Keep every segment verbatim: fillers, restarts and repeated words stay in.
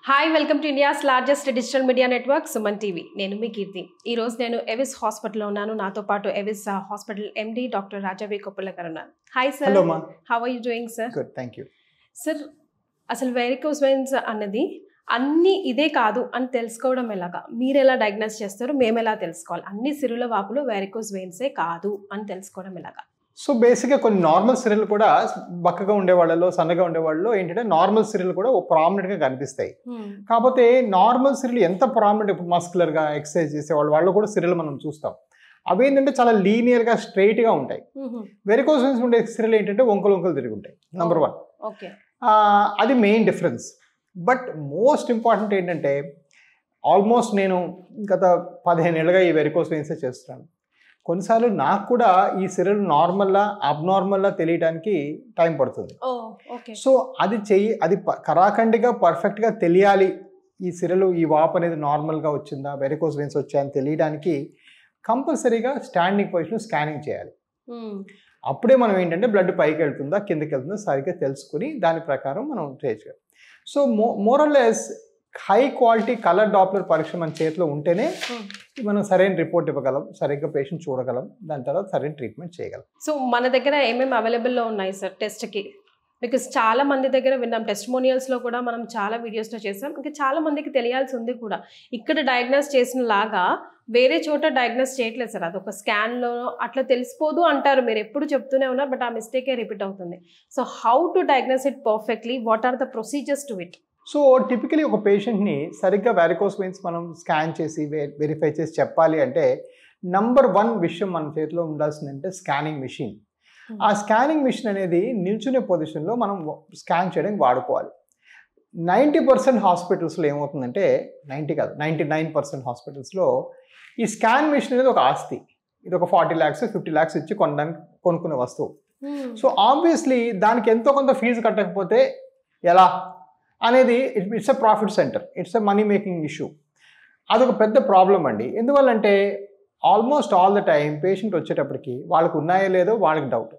Hi welcome to India's largest digital media network Suman TV. నేను మీ కీర్తి. ఈరోజు నేను ఎవిస్ హాస్పిటల్లో ఉన్నాను. నాతో పాటు Avis hospital MD doctor Rajavi Koppula గారు ఉన్నారు. Hi sir. హలో మా. How are you doing sir? Good, thank you. Sir, అసలు వెరికోస్ వెయిన్స్ అన్నది అన్నీ ఇదే కాదు అని తెలుసుకోవడం ఎలాగా? మీరు ఎలా డయాగ్నోస్ చేస్తారు, మేము ఎలా తెలుసుకోవాలి? అన్ని సిరుల వాపులు వెరికోస్ వెయిన్సే కాదు అని తెలుసుకోవడం ఎలాగా? సో బేసిక్గా కొన్ని నార్మల్ సిరలు కూడా బక్కగా ఉండే వాళ్ళలో, సన్నగా ఉండే వాళ్ళలో ఏంటంటే నార్మల్ సిరలు కూడా ప్రామినెంట్గా కనిపిస్తాయి. కాకపోతే నార్మల్ సిరలు ఎంత ప్రామినెంట్, ఇప్పుడు మస్కులర్గా ఎక్సర్సైజ్ చేసేవాళ్ళు వాళ్ళు కూడా సిరలు మనం చూస్తాం. అవి ఏంటంటే చాలా లీనియర్గా స్ట్రైట్గా ఉంటాయి. వెరికోస్ వెయిన్స్ ఉండే సిరలు ఏంటంటే వంకలు వంకలు తిరిగి ఉంటాయి. నెంబర్ వన్, ఓకే, అది main difference. But most important ఏంటంటే, ఆల్మోస్ట్ నేను గత పదిహేను ఏళ్ళుగా ఈ వెరికోస్ వెయిన్సే చేస్తున్నాను. కొన్నిసార్లు నాకు కూడా ఈ సిరలు నార్మల్లా అబ్నార్మల్లా తెలియడానికి టైం పడుతుంది. సో అది చెయ్యి అది కరాఖండిగా పర్ఫెక్ట్గా తెలియాలి, ఈ సిరలు ఈ వాప్ అనేది నార్మల్గా వచ్చిందా, వెరికోస్ వెయిన్స్ వచ్చాయని తెలియడానికి కంపల్సరీగా స్టాండింగ్ పొజిషన్ స్కానింగ్ చేయాలి. అప్పుడే మనం ఏంటంటే బ్లడ్ పైకి వెళ్తుందా కిందకి వెళ్తుందా సరిగ్గా తెలుసుకుని దాని ప్రకారం మనం చేయగలం. సో మో more or less high quality colour Doppler పరీక్ష మన చేతిలో ఉంటేనే మనం సరైన రిపోర్ట్ ఇవ్వగలం, సరిగ్గా పేషెంట్ చూడగలం, దాని తర్వాత సరైన ట్రీట్మెంట్ చేయగలం. సో మన దగ్గర ఏమేమి అవైలబుల్లో ఉన్నాయి సార్ టెస్ట్కి? బికాస్ చాలా మంది దగ్గర విన్నాం, టెస్టిమోనియల్స్లో కూడా మనం చాలా వీడియోస్లో చేసాం, ఇంకా చాలా మందికి తెలియాల్సి ఉంది కూడా. ఇక్కడ డయాగ్నోస్ చేసిన లాగా వేరే చోట డయాగ్నోస్ చేయట్లేదు సార్. అదొక స్కాన్లో అట్లా తెలిసిపోదు అంటారు, మీరు ఎప్పుడు చెప్తూనే ఉన్నారు, బట్ ఆ మిస్టేకే రిపీట్ అవుతుంది. So how to diagnose it perfectly, what are the procedures to it? So typically ఒక పేషెంట్ని సరిగ్గా వెరికోస్ వెయిన్స్ మనం స్కాన్ చేసి వెరిఫై చేసి చెప్పాలి అంటే నంబర్ వన్ విషయం మన చేతిలో ఉండాల్సిందంటే స్కానింగ్ మిషన్. ఆ స్కానింగ్ మిషన్ అనేది నిల్చునే పొజిషన్లో మనం స్కాన్ చేయడానికి వాడుకోవాలి. నైంటీ పర్సెంట్ హాస్పిటల్స్లో ఏమవుతుందంటే, నైంటీ కాదు నైంటీ నైన్ పర్సెంట్ హాస్పిటల్స్లో ఈ స్కాన్ మిషన్ అనేది ఒక ఆస్తి. ఇది ఒక ఫార్టీ ల్యాక్స్ ఫిఫ్టీ ల్యాక్స్ ఇచ్చి కొనడానికి కొనుక్కునే వస్తువు. సో ఆబ్వియస్లీ దానికి ఎంతో కొంత ఫీజు కట్టకపోతే ఎలా అనేది it's a profit centre, it's a money making issue. అదొక పెద్ద ప్రాబ్లం అండి. ఎందువల్లంటే almost all the time patient వచ్చేటప్పటికి వాళ్ళకు ఉన్నాయో లేదో వాళ్ళకి డౌట్,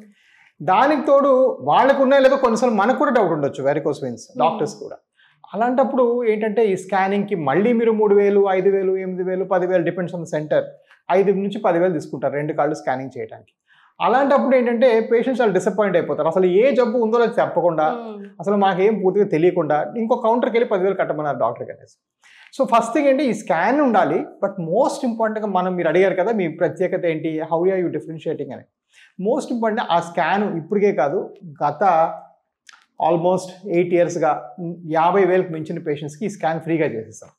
దానికి తోడు వాళ్ళకు ఉన్నాయో లేదో కొన్నిసార్లు మనకు కూడా డౌట్ ఉండొచ్చు, వెరికోస్ వెయిన్స్ డాక్టర్స్ కూడా. అలాంటప్పుడు ఏంటంటే ఈ స్కానింగ్కి మళ్ళీ మీరు మూడు వేలు ఐదు వేలు ఎనిమిది వేలు పదివేలు డిపెండ్స్ ఆన్ ద సెంటర్, ఐదు నుంచి పదివేలు తీసుకుంటారు రెండు కాళ్ళు స్కానింగ్ చేయడానికి. అలాంటప్పుడు ఏంటంటే పేషెంట్స్ వాళ్ళు డిసప్పాయింట్ అయిపోతారు. అసలు ఏ జబ్బు ఉందో అది చెప్పకుండా, అసలు మాకేం పూర్తిగా తెలియకుండా ఇంకో కౌంటర్కి వెళ్ళి పదివేలు కట్టమన్నారు డాక్టర్కి అనేసి. సో ఫస్ట్ థింగ్ ఏంటి, ఈ స్కాన్ ఉండాలి. బట్ మోస్ట్ ఇంపార్టెంట్గా మనం, మీరు అడిగారు కదా మీ ప్రత్యేకత ఏంటి, హౌ ఆర్ యూ డిఫరెన్షియేటింగ్ అని. మోస్ట్ ఇంపార్టెంట్ ఆ స్కాన్ ఇప్పటికే కాదు, గత ఆల్మోస్ట్ ఎయిట్ ఇయర్స్గా యాభై వేలకు మించిన పేషెంట్స్కి ఈ స్కాన్ ఫ్రీగా చేసేస్తాం.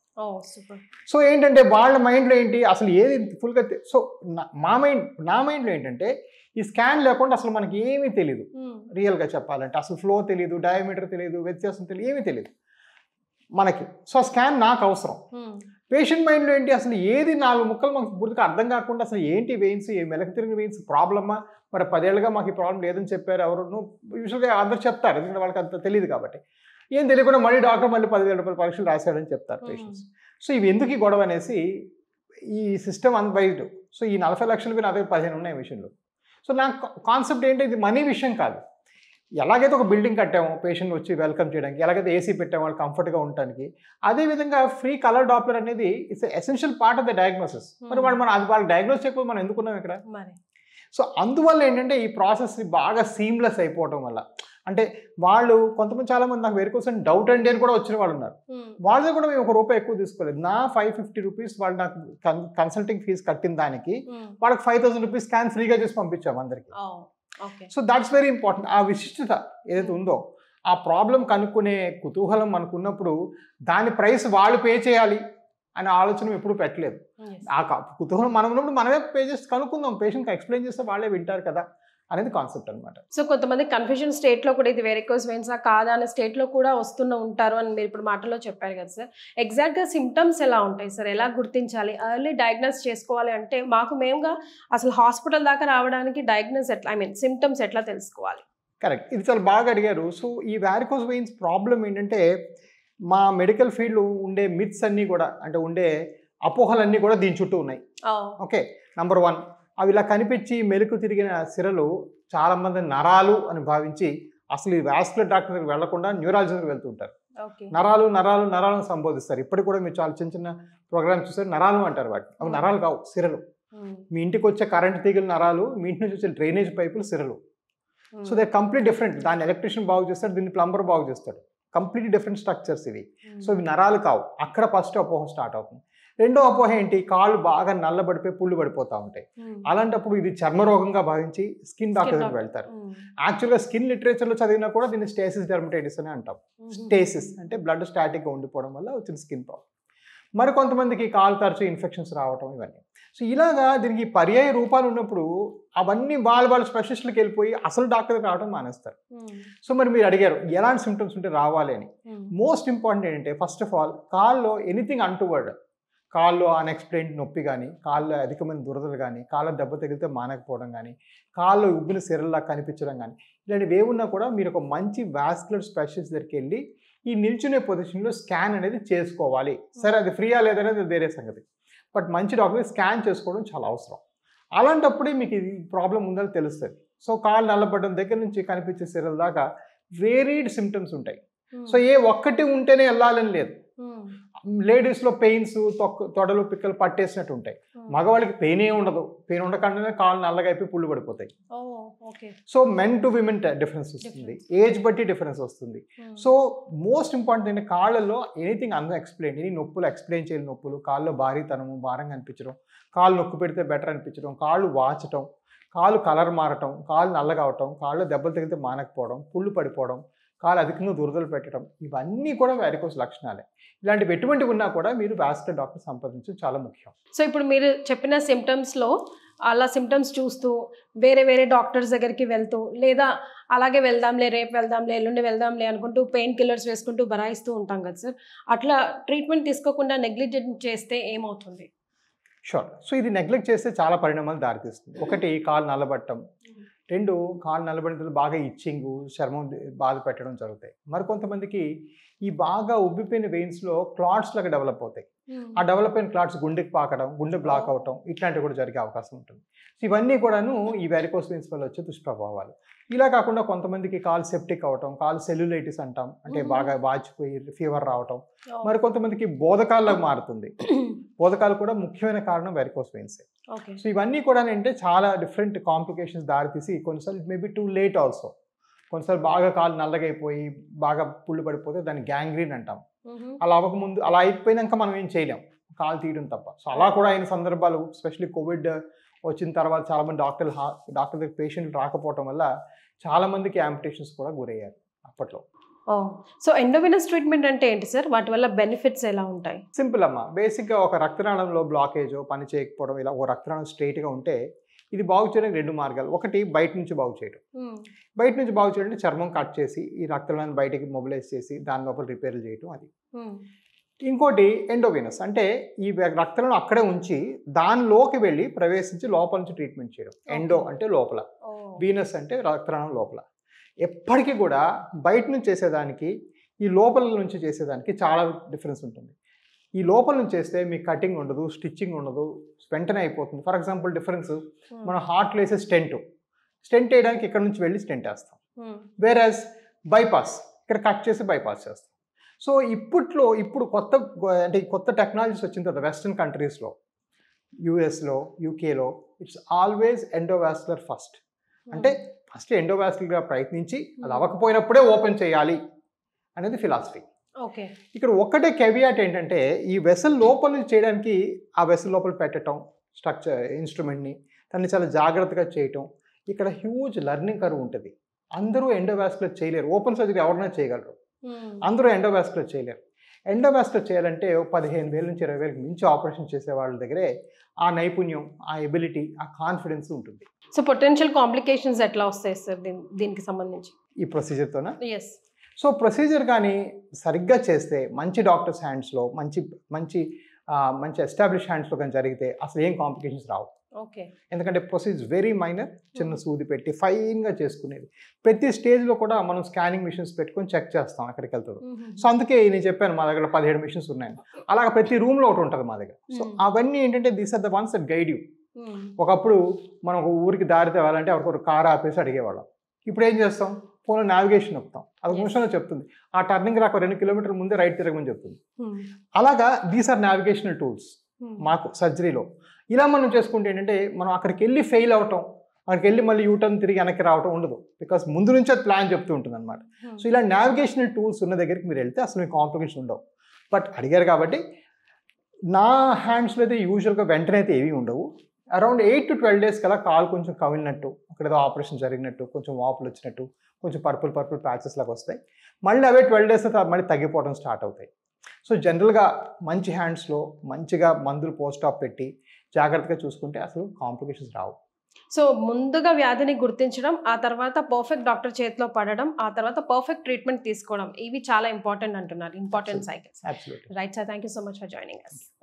సో ఏంటంటే వాళ్ళ మైండ్లో ఏంటి, అసలు ఏది ఫుల్గా, సో మా మైండ్ నా మైండ్లో ఏంటంటే ఈ స్కాన్ లేకుండా అసలు మనకి ఏమీ తెలియదు. రియల్గా చెప్పాలంటే అసలు ఫ్లో తెలియదు, డయామీటర్ తెలియదు, వ్యత్యాసం తెలియదు, ఏమీ తెలియదు మనకి. సో ఆ స్కాన్ నాకు అవసరం. పేషెంట్ మైండ్లో ఏంటి, అసలు ఏది నాలుగు ముక్కలు మాకు పూర్తిగా అర్థం కాకుండా అసలు ఏంటి వెయిన్స్, ఏ మెలకు తిరిగిన వెయిన్స్ ప్రాబ్లమా, మరి పదేళ్ళుగా మాకు ఈ ప్రాబ్లం లేదని చెప్పారు ఎవరు, యూజువల్గా అందరు చెప్తారు, ఎందుకంటే వాళ్ళకి అంత తెలియదు కాబట్టి. ఏం తెలియకుండా మళ్ళీ డాక్టర్ మళ్ళీ పదివేల రూపాయల పరీక్షలు రాశాడని చెప్తారు పేషెంట్స్. సో ఇవి ఎందుకు ఈ గొడవ అనేసి ఈ సిస్టమ్ అన్వైజ్డ్. సో ఈ నలభై లక్షలు నా దగ్గర పదిహేను ఉన్నాయి విషయంలో. సో నా కాన్సెప్ట్ ఏంటి, ఇది మనీ విషయం కాదు. ఎలాగైతే ఒక బిల్డింగ్ కట్టామో పేషెంట్ వచ్చి వెల్కమ్ చేయడానికి, ఎలాగైతే ఏసీ పెట్టామో వాళ్ళు కంఫర్ట్గా ఉండడానికి, అదేవిధంగా ఫ్రీ కలర్ డాప్లర్ అనేది it's essential part of the diagnosis. మరి వాళ్ళు మనం అది వాళ్ళు డయాగ్నోస్ చేయకపోతే మనం ఎందుకున్నాం ఇక్కడ? సో అందువల్ల ఏంటంటే ఈ ప్రాసెస్ బాగా సీమ్లెస్ అయిపోవటం వల్ల, అంటే వాళ్ళు కొంతమంది చాలా మంది నాకు వెరికోస్ అని డౌట్ అండి అని కూడా వచ్చిన వాళ్ళు ఉన్నారు. వాళ్ళతో కూడా మేము ఒక రూపాయి ఎక్కువ తీసుకోలేదు. నా ఫైవ్ ఫిఫ్టీ రూపీస్ వాళ్ళు నాకు కన్సల్టింగ్ ఫీజు కట్టిన దానికి వాళ్ళకి ఫైవ్ థౌసండ్ రూపీస్ స్కాన్ ఫ్రీగా చేసి పంపించాము అందరికి. So that's very important. ఆ విశిష్టత ఏదైతే ఉందో, ఆ ప్రాబ్లం కనుక్కునే కుతూహలం మనకు ఉన్నప్పుడు దాని ప్రైస్ వాళ్ళు పే చేయాలి అనే ఆలోచన ఎప్పుడు పెట్టలేదు. ఆ కుతూహలం మనం ఉన్నప్పుడు మనమే పే చేసి కనుక్కుందాం, పేషెంట్కి ఎక్స్ప్లెయిన్ చేస్తే వాళ్ళే వింటారు కదా అనేది కాన్సెప్ట్ అనమాట. సో కొంతమంది కన్ఫ్యూజన్ స్టేట్లో కూడా ఇది వెరికోస్ వెయిన్సా కాదా అనే స్టేట్లో కూడా వస్తున్న ఉంటారు అని మీరు ఇప్పుడు మాటలో చెప్పారు కదా సార్. ఎగ్జాక్ట్గా సిమ్టమ్స్ ఎలా ఉంటాయి సార్, ఎలా గుర్తించాలి, ఎర్లీ డయాగ్నోస్ చేసుకోవాలి అంటే మాకు మేముగా అసలు హాస్పిటల్ దాకా రావడానికి డయాగ్నోస్ ఎట్లా, ఐ మీన్ సిమ్టమ్స్ ఎట్లా తెలుసుకోవాలి? కరెక్ట్, ఇది చాలా బాగా అడిగారు. సో ఈ వెరికోస్ వెయిన్స్ ప్రాబ్లం ఏంటంటే, మా మెడికల్ ఫీల్డ్ ఉండే మిత్స్ అన్నీ కూడా, అంటే ఉండే అపోహలన్నీ కూడా దీని చుట్టూ ఉన్నాయి. ఓకే, నంబర్ వన్, అవి ఇలా కనిపించి మెలకు తిరిగిన సిరలు చాలామంది నరాలు అని భావించి అసలు ఈ వాస్కులర్ డాక్టర్ దగ్గరికి వెళ్లకుండా న్యూరాలజీ దగ్గరికి వెళ్తుంటారు. నరాలు నరాలు నరాలను సంబోధిస్తారు. ఇప్పటికి కూడా మీరు చాలా చిన్న చిన్న ప్రోగ్రామ్స్ చూస్తారు, నరాలు అంటారు వాటిని. అవి నరాలు కావు, సిరలు. మీ ఇంటికి వచ్చే కరెంట్ తీగల నరాలు, మీ ఇంటి నుంచి వచ్చే డ్రైనేజ్ పైపులు సిరలు. So they complete different. దాన్ని ఎలక్ట్రీషియన్ బాగు చేస్తాడు, దీన్ని ప్లంబర్ బాగు చేస్తాడు. కంప్లీట్ డిఫరెంట్ స్ట్రక్చర్స్ ఇవి. సో ఇవి నరాలు కావు. అక్కడ ఫస్ట్ అపోహ స్టార్ట్ అవుతుంది. రెండో అపోహ ఏంటి, కాళ్ళు బాగా నల్లబడిపోయి పుళ్ళు పడిపోతూ ఉంటాయి. అలాంటప్పుడు ఇది చర్మరోగంగా భావించి స్కిన్ డాక్టర్ దగ్గరికి వెళ్తారు. యాక్చువల్గా స్కిన్ లిటరేచర్లో చదివినా కూడా దీన్ని స్టేసిస్ డెర్మటైటిస్ అని అంటాం. స్టేసిస్ అంటే బ్లడ్ స్టాటిక్గా ఉండిపోవడం వల్ల వచ్చిన స్కిన్ ప్రాబ్లం. మరి కొంతమందికి కాలు తరచు ఇన్ఫెక్షన్స్ రావటం ఇవన్నీ. సో ఇలాగా దీనికి పర్యాయ రూపాలు ఉన్నప్పుడు అవన్నీ వాళ్ళ వాళ్ళ స్పెషలిస్ట్కి వెళ్ళిపోయి అసలు డాక్టర్కి రావడం మానేస్తారు. సో మరి మీరు అడిగారు ఎలాంటి సిమ్టమ్స్ ఉంటే రావాలి అని. మోస్ట్ ఇంపార్టెంట్ ఏంటంటే ఫస్ట్ ఆఫ్ ఆల్ కాల్లో ఎనీథింగ్ అంటువర్డ్, కాళ్ళు అన్ఎక్స్ప్లెయిన్డ్ నొప్పి కానీ, కాళ్ళు అధికమైన దురదలు కానీ, కాళ్ళ దెబ్బ తగిలితే మానకపోవడం కానీ, కాళ్ళు ఉబ్బిన సిరల్లా కనిపించడం కానీ, ఇలాంటివి ఏమున్నా కూడా మీరు ఒక మంచి వాస్కులర్ స్పెషలిస్ట్ దగ్గరికి వెళ్ళి ఈ నిల్చునే పొజిషన్లో స్కాన్ అనేది చేసుకోవాలి. సరే అది ఫ్రీయా లేదనేది వేరే సంగతి, బట్ మంచి డాక్టర్ స్కాన్ చేసుకోవడం చాలా అవసరం. అలాంటప్పుడే మీకు ఇది ప్రాబ్లం ఉందని తెలుస్తుంది. సో కాళ్ళు నల్లబడడం దగ్గర నుంచి కనిపించే సిరల దాకా వేరీడ్ సిమ్టమ్స్ ఉంటాయి. సో ఏ ఒక్కటి ఉంటేనే వెళ్ళాలని లేదు. లేడీస్లో పెయిన్స్, తొక్క తొడలు పిక్కలు పట్టేసినట్టు ఉంటాయి. మగవాళ్ళకి పెయిన్ ఏ ఉండదు, పెయిన్ ఉండకుండానే కాళ్ళు నల్లగా అయిపోయి పుళ్ళు పడిపోతాయి. So men to women difference వస్తుంది, ఏజ్ బట్టి డిఫరెన్స్ వస్తుంది. సో మోస్ట్ ఇంపార్టెంట్ ఏంటంటే కాళ్ళల్లో ఎనీథింగ్ అన్ ఎక్స్ప్లెయిన్, ఎనీ నొప్పులు ఎక్స్ప్లెయిన్ చేయని నొప్పులు, కాళ్ళు భారీతనము, భారంగా అనిపించడం, కాళ్ళు నొక్కు పెడితే బెటర్ అనిపించడం, కాళ్ళు వాచటం, కాళ్ళు కలర్ మారటం, కాళ్ళు నల్లగా అవటం, కాళ్ళు దెబ్బలు తగిలితే మానకపోవడం, పుళ్ళు పడిపోవడం, కాళ్ళు అధికంగా దురదలు పెట్టడం, ఇవన్నీ కూడా వారికోస్ లక్షణాలే. ఇలాంటివి ఎటువంటివి ఉన్నా కూడా మీరు వాస్కులర్ డాక్టర్ సంప్రదించడం చాలా ముఖ్యం. సో ఇప్పుడు మీరు చెప్పిన సిమ్టమ్స్లో అలా సిమ్టమ్స్ చూస్తూ వేరే వేరే డాక్టర్స్ దగ్గరికి వెళ్తూ, లేదా అలాగే వెళ్దాంలే, రేపు వెళ్దాంలే, ఎల్లుండి వెళ్దాంలే అనుకుంటూ పెయిన్ కిల్లర్స్ వేసుకుంటూ బరాయిస్తూ ఉంటాం కదా సార్. అట్లా ట్రీట్మెంట్ తీసుకోకుండా నెగ్లిజెంట్ చేస్తే ఏమవుతుంది? షూర్. సో ఇది నెగ్లెక్ట్ చేస్తే చాలా పరిణామాలు దారితీస్తుంది. ఒకటి కాళ్ళు నల్లబట్టడం, రెండు కాళ్ళు నల్లబడిన బాగా ఇచ్చింగ్, చర్మం బాధ పెట్టడం జరుగుతాయి. మరి కొంతమందికి ఈ బాగా ఉబ్బిపోయిన వెయిన్స్లో క్లాట్స్ లాగా డెవలప్ అవుతాయి. ఆ డెవలప్ అయిన క్లాట్స్ గుండెకి పాకడం, గుండె బ్లాక్ అవటం, ఇట్లాంటివి కూడా జరిగే అవకాశం ఉంటుంది. ఇవన్నీ కూడాను ఈ వారికోస్ వెయిన్స్ వల్ల వచ్చే దుష్ప్రభావాలు. ఇలా కాకుండా కొంతమందికి కాలు సెప్టిక్ అవటం, కాలు సెల్యులైటిస్ అంటాం, అంటే బాగా వాచిపోయి ఫీవర్ రావటం. మరి కొంతమందికి బోధకాల్లాగా మారుతుంది. బోధకాలు కూడా ముఖ్యమైన కారణం వారికోస్ వెయిన్స్. సో ఇవన్నీ కూడా అంటే చాలా డిఫరెంట్ కాంప్లికేషన్స్ దారితీసి కొన్నిసార్లు it may be too late also. కొన్నిసార్లు బాగా కాలు నల్లగైపోయి బాగా పుళ్ళు పడిపోతే దాన్ని గ్యాంగ్రీన్ అంటాం. అలా అవ్వకముందు, అలా అయిపోయినాక మనం ఏం చేయలేం, కాలు తీయడం తప్ప. సో అలా కూడా అయిన సందర్భాలు, ఎస్పెషల్లీ కోవిడ్ వచ్చిన తర్వాత చాలామంది డాక్టర్లు డాక్టర్ దగ్గర పేషెంట్లు రాకపోవడం వల్ల చాలామందికి యాంపిటేషన్స్ కూడా గురయ్యారు అప్పట్లో. సో ఎండోవెనస్ ట్రీట్మెంట్ అంటే ఏంటి సార్? వాటి వల్ల బెనిఫిట్స్ ఎలా ఉంటాయి? సింపుల్ అమ్మా. బేసిక్గా ఒక రక్తనాళంలో బ్లాకేజో పని చేయకపోవడం, ఇలా ఒక రక్తనాళం స్ట్రైట్గా ఉంటే ఇది బాగు చేయడానికి రెండు మార్గాలు. ఒకటి బయట నుంచి బాగు చేయడం. బయట నుంచి బాగు చేయడం అంటే చర్మం కట్ చేసి ఈ రక్తనాళాన్ని బయటకి మొబిలైజ్ చేసి దాని లోపల రిపేర్లు చేయడం అది. ఇంకోటి ఎండోవెనస్ అంటే ఈ రక్తనాళం అక్కడే ఉంచి దానిలోకి వెళ్ళి ప్రవేశించి లోపల నుంచి ట్రీట్మెంట్ చేయడం. ఎండో అంటే లోపల, వీనస్ అంటే రక్తనాళం లోపల. ఎప్పటికీ కూడా బయట నుంచి చేసేదానికి ఈ లోపల నుంచి చేసేదానికి చాలా డిఫరెన్స్ ఉంటుంది. ఈ లోపల నుంచి చేస్తే మీకు కటింగ్ ఉండదు, స్టిచ్చింగ్ ఉండదు, వెంటనే అయిపోతుంది. ఫర్ ఎగ్జాంపుల్ డిఫరెన్స్, మనం హార్ట్లో వేసే స్టెంట్ స్టెంట్ వేయడానికి ఇక్కడ నుంచి వెళ్ళి స్టెంట్ వేస్తాం. వేరాజ్ బైపాస్ ఇక్కడ కట్ చేసి బైపాస్ చేస్తాం. సో ఇప్పట్లో ఇప్పుడు కొత్త అంటే కొత్త టెక్నాలజీస్ వచ్చిన తర్వాత వెస్ట్రన్ కంట్రీస్లో, యూఎస్లో, యూకేలో ఇట్స్ ఆల్వేస్ ఎండోవాస్కులర్ ఫస్ట్. అంటే ఫస్ట్ ఎండోవాస్కులర్గా ప్రయత్నించి అది అవ్వకపోయినప్పుడే ఓపెన్ చేయాలి అనేది ఫిలాసఫీ. ఓకే. ఇక్కడ ఒక్కటే కెవియాట్ ఏంటంటే ఈ వెసల్ లోపల నుంచి చేయడానికి ఆ వెసల్ లోపల పెట్టడం స్ట్రక్చర్ ఇన్స్ట్రుమెంట్ని దాన్ని చాలా జాగ్రత్తగా చేయటం, ఇక్కడ హ్యూజ్ లెర్నింగ్ కర్వ్ ఉంటుంది. అందరూ ఎండోవాస్కులర్ చేయలేరు. ఓపెన్ సర్జరీ ఎవరైనా చేయగలరు, అందరూ ఎండోవాస్కులర్ చేయలేరు. ఎండోవాస్కులర్ చేయాలంటే పదిహేను వేల నుంచి ఇరవై వేలకు మించి ఆపరేషన్ చేసే వాళ్ళ దగ్గరే ఆ నైపుణ్యం, ఆ ఎబిలిటీ, ఆ కాన్ఫిడెన్స్ ఉంటుంది. సో పొటెన్షియల్ కాంప్లికేషన్స్ ఎట్లా వస్తాయి సార్ దీనికి సంబంధించి ఈ ప్రొసీజర్తోనా? ఎస్. సో ప్రొసీజర్ కానీ సరిగ్గా చేస్తే మంచి డాక్టర్స్ హ్యాండ్స్లో, మంచి మంచి మంచి ఎస్టాబ్లిష్ హ్యాండ్స్లో కానీ జరిగితే అసలు ఏం కాంప్లికేషన్స్ రావు. ఓకే. ఎందుకంటే ప్రొసీజర్ వెరీ మైనర్, చిన్న సూది పెట్టి ఫైన్గా చేసుకునేది. ప్రతి స్టేజ్లో కూడా మనం స్కానింగ్ మిషన్స్ పెట్టుకొని చెక్ చేస్తాం ఎక్కడికి వెళ్తారు. సో అందుకే నేను చెప్పాను మా దగ్గర పదిహేడు మిషన్స్ ఉన్నాయి. అలాగే ప్రతి రూమ్లో ఒకటి ఉంటుంది మా దగ్గర. సో అవన్నీ ఏంటంటే these are the ones that guide you. ఒకప్పుడు మనం ఒక ఊరికి దారి తేవాలంటే ఒక కారు ఆపేసి అడిగేవాళ్ళం. ఇప్పుడు ఏం చేస్తాం, ఫోన్లో నావిగేషన్ నొక్కుతాం, అది ఒక నిమిషంలో చెప్తుంది. ఆ టర్నింగ్ రాక రెండు కిలోమీటర్ ముందే రైట్ తిరగమని చెప్తుంది. అలాగా దీస్ ఆర్ నావిగేషనల్ టూల్స్ మాకు సర్జరీలో. ఇలా మనం చేసుకుంటే ఏంటంటే మనం అక్కడికి వెళ్ళి ఫెయిల్ అవటం, అక్కడికి వెళ్ళి మళ్ళీ యూటర్న్ తిరిగి వెనక్కి రావటం ఉండదు, బికాస్ ముందు నుంచి అది ప్లాన్ చెప్తూ ఉంటుంది అనమాట. సో ఇలా నావిగేషనల్ టూల్స్ ఉన్న దగ్గరికి మీరు వెళ్తే అసలు మీకు కాంప్లికేషన్ ఉండవు. బట్ అడిగారు కాబట్టి నా హ్యాండ్స్లో అయితే యూజువల్గా వెంటనే అయితే ఏవి ఉండవు. Around eight to twelve days కల్లా కాలు కొంచెం కవిలినట్టు, అక్కడ ఏదో ఆపరేషన్ జరిగినట్టు, కొంచెం వాపులు వచ్చినట్టు, కొంచెం పర్పుల్ పర్పుల్ ప్యాచెస్ లాగా వస్తాయి. మళ్ళీ అవే ట్వెల్వ్ డేస్ అయితే మళ్ళీ తగ్గిపోవడం స్టార్ట్ అవుతాయి. సో జనరల్గా మంచి హ్యాండ్స్లో మంచిగా మందులు పోస్ట్ ఆప్ పెట్టి జాగ్రత్తగా చూసుకుంటే అసలు కాంప్లికేషన్స్ రావు. సో ముందుగా వ్యాధిని గుర్తించడం, ఆ తర్వాత పర్ఫెక్ట్ డాక్టర్ చేతిలో పడడం, ఆ తర్వాత పర్ఫెక్ట్ ట్రీట్మెంట్ తీసుకోవడం, ఇవి చాలా ఇంపార్టెంట్ అంటున్నారు, important cycles. Right sir, thank you so much for joining us.